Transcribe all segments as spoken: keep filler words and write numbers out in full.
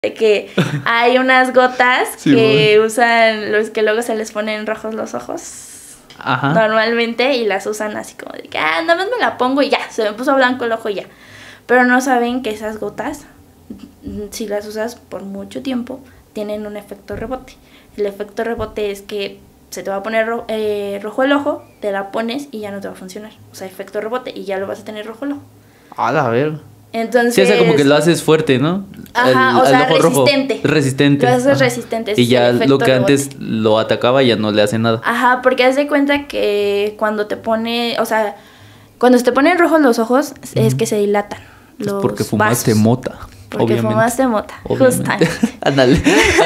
de que hay unas gotas sí, que bueno. usan los que luego se les ponen rojos los ojos. Ajá. Normalmente y las usan así como de que, ah, nada más me la pongo y ya, se me puso blanco el ojo y ya. Pero no saben que esas gotas, si las usas por mucho tiempo, tienen un efecto rebote. El efecto rebote es que se te va a poner ro eh, rojo el ojo, te la pones y ya no te va a funcionar. O sea, efecto rebote y ya lo vas a tener rojo el ojo. A la ver. Entonces... Sí, o sea, como que lo haces fuerte, ¿no? Ajá, el, o sea, resistente. Rojo. Resistente. Lo haces resistente. Y ya lo que rebote. Antes lo atacaba ya no le hace nada. Ajá, porque haz de cuenta que cuando te pone, o sea, cuando se te ponen rojos los ojos, uh-huh. es que se dilatan los es porque fumaste vasos. mota. Porque obviamente. fumaste mota, obviamente. justamente. Ándale.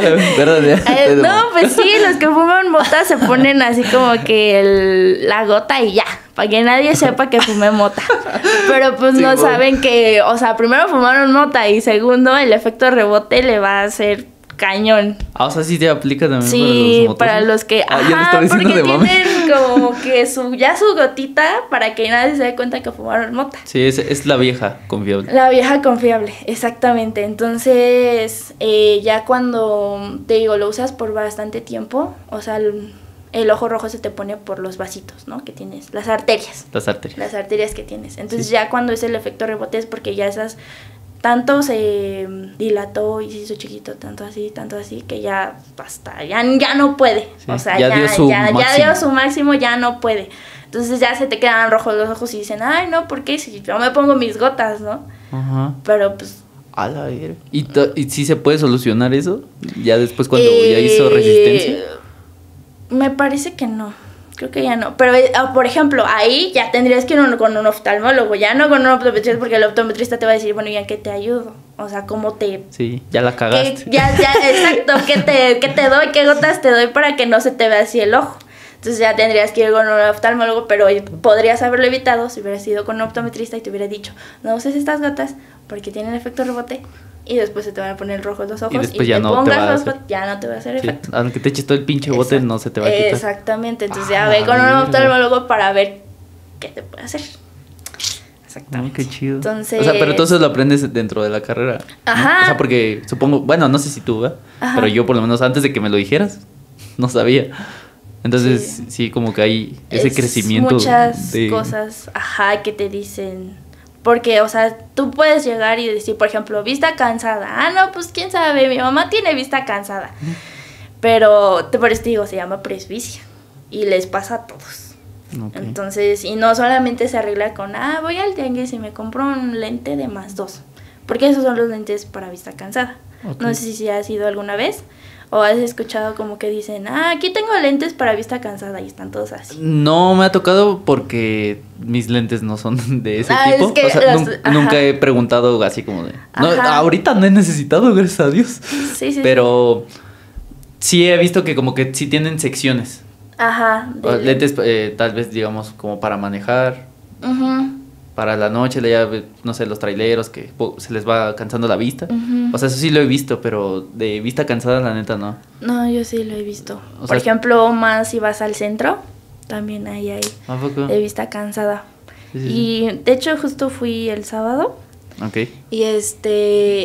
eh, no, pues sí, los que fuman mota se ponen así como que el, la gota y ya, para que nadie sepa que fumé mota. Pero pues sí, no bueno. saben que, o sea, primero fumaron mota y segundo el efecto rebote le va a hacer cañón. Ah, o sea, sí te aplica también sí, para los Sí, para los que, ah, ajá, porque tienen como que su, ya su gotita para que nadie se dé cuenta que fumaron mota. Sí, es, es la vieja confiable. La vieja confiable, exactamente. Entonces, eh, ya cuando, te digo, lo usas por bastante tiempo, o sea, el, el ojo rojo se te pone por los vasitos, ¿no? Que tienes, las arterias. Las arterias. Las arterias que tienes. Entonces, sí. ya cuando es el efecto rebote es porque ya esas... Tanto se dilató y se hizo chiquito, tanto así, tanto así, que ya basta, ya, ya no puede. Sí, o sea, ya, ya, dio su ya, ya dio su máximo, ya no puede. Entonces ya se te quedan rojos los ojos y dicen, ay, no, ¿por qué? Si yo me pongo mis gotas, ¿no? Ajá. Pero pues... A la ver. ¿Y, ¿Y si se puede solucionar eso? Ya después cuando eh, ya hizo resistencia. Me parece que no. Creo que ya no, pero por ejemplo, ahí ya tendrías que ir con un oftalmólogo, ya no con un optometrista, porque el optometrista te va a decir, bueno, ¿ya qué te ayudo? O sea, ¿cómo te...? Sí, ya la cagaste. ¿Qué, ya, ya, exacto, ¿qué te, qué te doy? ¿Qué gotas te doy para que no se te vea así el ojo? Entonces ya tendrías que ir con un oftalmólogo, pero podrías haberlo evitado si hubieras ido con un optometrista y te hubiera dicho, no uses estas gotas porque tienen efecto rebote. Y después se te van a poner rojos los ojos. Y después y ya te no pongas te va a los hacer. Ya no te va a hacer sí, efecto. Aunque te eches todo el pinche bote, Exacto. no se te va a quitar. Exactamente. Entonces ah, ya ve con un oftalmólogo para ver qué te puede hacer. Exactamente. Oh, qué chido. Entonces... O sea, pero todo eso lo aprendes dentro de la carrera. Ajá. ¿no? O sea, porque supongo... Bueno, no sé si tú, ¿eh? Pero yo por lo menos antes de que me lo dijeras, no sabía. Entonces, sí, sí como que hay ese es crecimiento. Muchas de... cosas, ajá, que te dicen... Porque, o sea, tú puedes llegar y decir, por ejemplo, vista cansada. Ah, no, pues quién sabe, mi mamá tiene vista cansada. Pero, te, por eso te digo, se llama presbicia. Y les pasa a todos. Okay. Entonces, y no solamente se arregla con, ah, voy al tianguis y me compro un lente de más dos. Porque esos son los lentes para vista cansada. Okay. No sé si has ido alguna vez. ¿O has escuchado como que dicen, ah, aquí tengo lentes para vista cansada y están todos así? No me ha tocado porque mis lentes no son de ese ah, tipo. Es que o sea, los, nunca, nunca he preguntado así como de... No, ahorita no he necesitado, gracias a Dios. Sí, sí. Pero sí, sí he visto que como que sí tienen secciones. Ajá. De... Lentes eh, tal vez, digamos, como para manejar. Ajá. Uh-huh. Para la noche, ya, no sé, los traileros que se les va cansando la vista. Uh-huh. O sea, eso sí lo he visto, pero de vista cansada, la neta, no. No, yo sí lo he visto. O Por sea, ejemplo, más si vas al centro, también ahí hay ¿a poco? De vista cansada. Sí, sí, y sí. de hecho justo fui el sábado. Ok. Y este,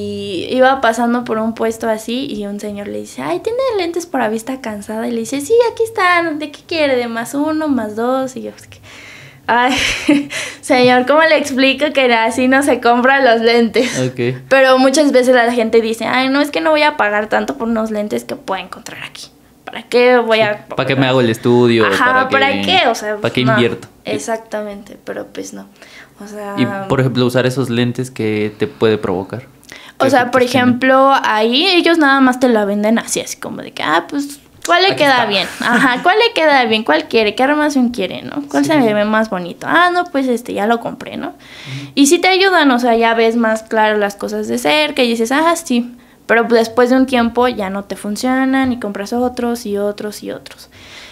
y iba pasando por un puesto así y un señor le dice, ay, ¿tiene lentes para vista cansada? Y le dice, sí, aquí están, ¿de qué quiere? ¿De más uno, más dos? Y yo, pues que... Ay, señor, ¿cómo le explico que así no se compran los lentes? Okay. Pero muchas veces la gente dice, ay, no, es que no voy a pagar tanto por unos lentes que puedo encontrar aquí. ¿Para qué voy a...? ¿Para qué me hago el estudio? Ajá, ¿para, ¿para qué? qué? O sea, ¿para qué no, invierto? Exactamente, pero pues no. O sea... Y, por ejemplo, usar esos lentes que te puede provocar. O sea, por ejemplo, tienen? Ahí ellos nada más te la venden así, así como de que, ah, pues... ¿Cuál le Aquí queda está. bien? Ajá, ¿cuál le queda bien? ¿Cuál quiere? ¿Qué armación quiere, no? ¿Cuál sí. se ve más bonito? Ah, no, pues este, ya lo compré, ¿no? Uh-huh. Y sí te ayudan, o sea, ya ves más claro las cosas de cerca y dices, ah, sí. Pero después de un tiempo ya no te funcionan y compras otros y otros y otros.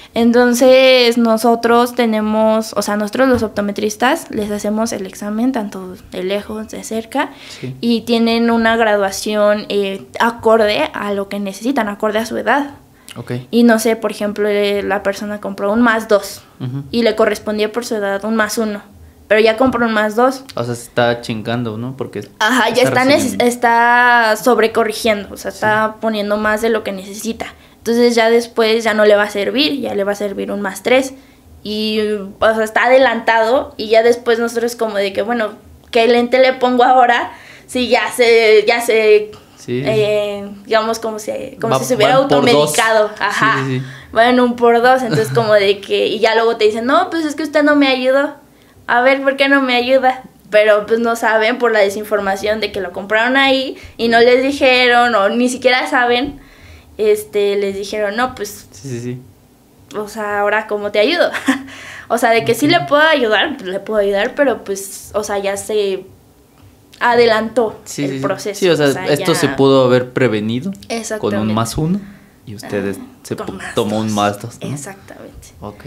Entonces, nosotros tenemos, o sea, nosotros los optometristas les hacemos el examen tanto de lejos, de cerca, sí. y tienen una graduación eh, acorde a lo que necesitan, acorde a su edad. Okay. Y no sé, por ejemplo, la persona compró un más dos uh-huh. y le correspondía por su edad un más uno. pero ya compró más dos. O sea, se está chingando, ¿no? Porque Ajá, ya está, neces- está sobrecorrigiendo, o sea, Sí. está poniendo más de lo que necesita. Entonces ya después ya no le va a servir, ya le va a servir un más tres. Y, o sea, está adelantado y ya después nosotros como de que, bueno, ¿qué lente le pongo ahora? Si ya se, ya se, Sí. eh, digamos, como, si, como Va- si se hubiera van por automedicado. dos. Ajá, Sí, sí, sí. van un por dos, entonces como de que, y ya luego te dicen, no, pues es que usted no me ayudó. A ver, ¿por qué no me ayuda? Pero pues no saben por la desinformación de que lo compraron ahí y no les dijeron, o ni siquiera saben, este, les dijeron, no, pues, Sí, sí, sí. o sea, ahora cómo te ayudo. O sea, de que sí le puedo ayudar, pues le puedo ayudar, pero pues, o sea, ya se adelantó Sí, el sí, sí. proceso. Sí, o sea, esto ya- se pudo haber prevenido con Exactamente. un más uno y ustedes Ah, se con pu- más tomó un dos. más dos, ¿no? Exactamente. Ok.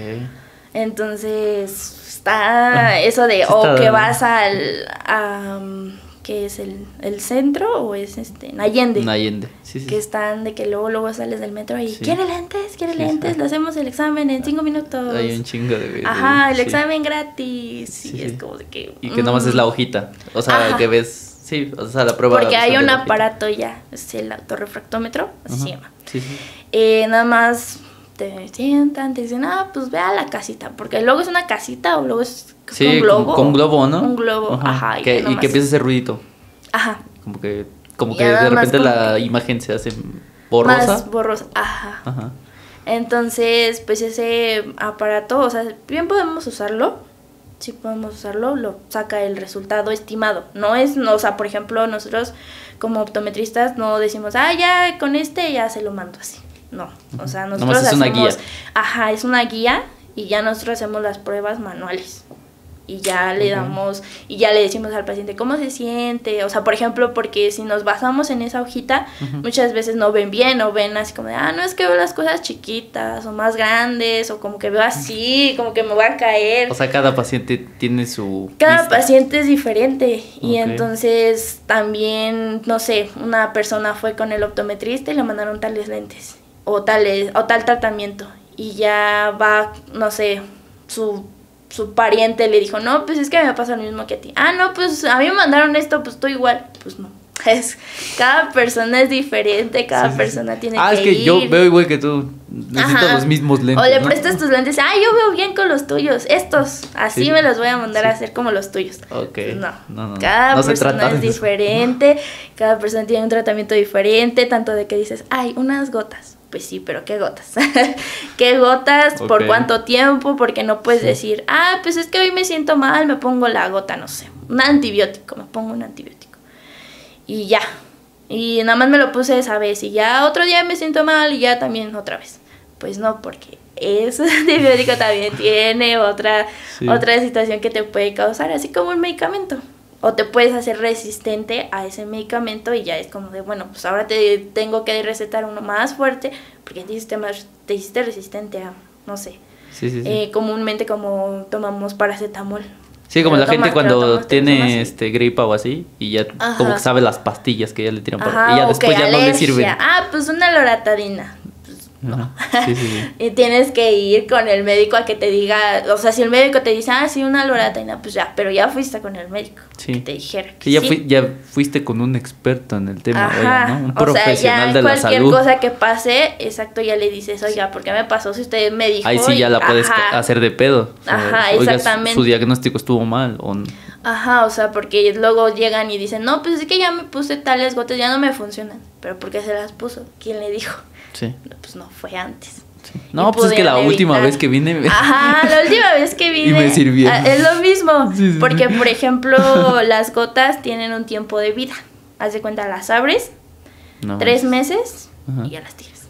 Entonces, está eso de, Sí o está- que vas al, a, um, ¿qué es el, el centro? O es este, en Allende. En Allende. Sí, sí. Que están de que luego luego sales del metro y Sí. ¿quiere lentes? ¿Quiere Sí, lentes? sí. Le hacemos el examen en cinco minutos. Hay un chingo de... de- Ajá, el sí. examen gratis. Sí, Sí, es sí. como de que... Y que nomás es la mm, hojita. O sea, Ajá. que ves... Sí, o sea, la prueba... Porque hay visual un de la hojita. aparato ya, es el autorrefractómetro, así Ajá. se llama. Sí, sí. Eh, nada más te sientan, te dicen, ah, pues ve a la casita. Porque luego es una casita o luego es Sí, un globo. Con, con globo, ¿no? Un globo, ajá. Que- ya y nomás. que empieza a hacer ruidito. Ajá. Como que... Como Ya que nada de más repente como la que- imagen se hace borrosa. Más borrosa, ajá. Ajá. Entonces, pues ese aparato, o sea, bien podemos usarlo, sí podemos usarlo, lo saca el resultado estimado. No es, no, o sea, por ejemplo, nosotros como optometristas no decimos, ah, ya con este ya se lo mando así. No, o sea, Nomás nosotros es una hacemos, guía. ajá, es una guía y ya nosotros hacemos las pruebas manuales. Y ya le Ok. damos, y ya le decimos al paciente cómo se siente. O sea, por ejemplo, porque si nos basamos en esa hojita, Ujú. muchas veces no ven bien, o ven así como de, ah, no, es que veo las cosas chiquitas, o más grandes, o como que veo así, como que me voy a caer. O sea, cada paciente tiene su... Cada vista. paciente es diferente. Y Ok. entonces también, no sé, una persona fue con el optometrista y le mandaron tales lentes, o, tales, o tal tratamiento. Y ya va, no sé, su... su pariente le dijo, no, pues es que me pasa lo mismo que a ti. Ah, no, pues a mí me mandaron esto, pues tú igual. Pues no. Es, cada persona es diferente, cada Sí, sí, sí. persona tiene Ah, que es que ir. yo veo igual que tú. Necesito Ajá. los mismos lentes. O le ¿no? prestas tus lentes, ah, yo veo bien con los tuyos, estos, así Sí. me los voy a mandar a Sí. hacer como los tuyos. Ok. Pues no. No, no, no. Cada No se persona trata es de eso. diferente, cada persona tiene un tratamiento diferente, tanto de que dices, ay, unas gotas. Pues sí, pero ¿qué gotas? ¿Qué gotas? ¿Por Ok. cuánto tiempo? Porque no puedes Sí. decir, ah, pues es que hoy me siento mal, me pongo la gota, no sé, un antibiótico, me pongo un antibiótico. Y ya. Y nada más me lo puse esa vez y ya otro día me siento mal y ya también otra vez. Pues no, porque ese antibiótico también tiene otra, Sí. otra situación que te puede causar, así como un medicamento. O te puedes hacer resistente a ese medicamento y ya es como de, bueno, pues ahora te tengo que recetar uno más fuerte porque te hiciste, más, te hiciste resistente a, no sé, Sí, sí, sí. eh, comúnmente como tomamos paracetamol. Sí, como Te la lo gente tomas, te lo cuando tomas, te lo tomas tiene y- este gripa o así y ya Ajá. como que sabe las pastillas que ya le tiran para Ajá, y ya o después que ya no le alergia. sirven. Ah, pues una loratadina. Ajá. Sí, sí, sí. Y tienes que ir con el médico a que te diga, o sea, si el médico te dice, ah, sí, una loratadina, pues ya, pero ya fuiste con el médico, Sí. que te dijera que Sí, ya, sí. fui- ya fuiste con un experto en el tema, Ajá, oiga, ¿no? Un o sea, profesional ya de la cualquier salud. cosa que pase, exacto, ya le dices, oiga, ¿por qué me pasó? Si usted me dijo. Ahí sí ya y- la puedes ajá, ca- hacer de pedo. O sea, Ajá, oiga, su- exactamente. Su diagnóstico estuvo mal. O... n- Ajá, o sea, porque luego llegan y dicen, no, pues es que ya me puse tales gotas, ya no me funcionan. Pero ¿por qué se las puso? ¿Quién le dijo? Sí. Pues no, fue antes. sí. No, Y pues es que la pudieron última evitar. vez que vine... Ajá, la última vez que vine. Y me sirvieron. ah, Es lo mismo. Sí, sí, sí. Porque, por ejemplo, las gotas tienen un tiempo de vida. Haz de cuenta, las abres No. tres meses Ajá. y ya las tiras.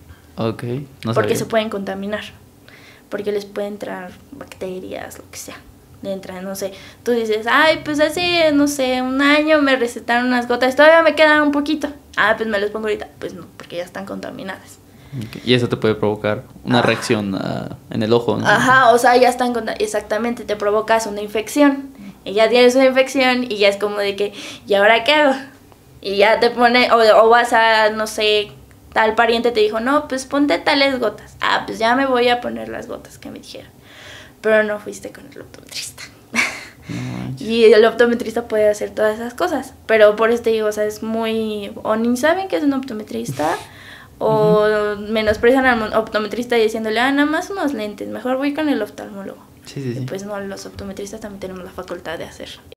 Ok, no Porque sabía. se pueden contaminar. Porque les puede entrar bacterias, lo que sea. Le entran, no sé. Tú dices, ay, pues hace, no sé, un año me recetaron unas gotas. Todavía me quedan un poquito. Ah, pues me los pongo ahorita. Pues no, porque ya están contaminadas. Ok, y eso te puede provocar una Ah. reacción ah, en el ojo, ¿no? Ajá, o sea, ya están conta- exactamente, te provocas una infección. Y ya tienes una infección y ya es como de que, ¿y ahora qué hago? Y ya te pone, o, o vas a, no sé, tal pariente te dijo, no, pues ponte tales gotas. Ah, pues ya me voy a poner las gotas que me dijeron. Pero no fuiste con el optometrista. No, y el optometrista puede hacer todas esas cosas. Pero por eso te digo, o sea, es muy... O ni saben que es un optometrista, o uh-huh. menosprecian al optometrista diciéndole, ah, nada más unos lentes, mejor voy con el oftalmólogo. Sí, sí, sí. Y pues no, los optometristas también tenemos la facultad de hacer.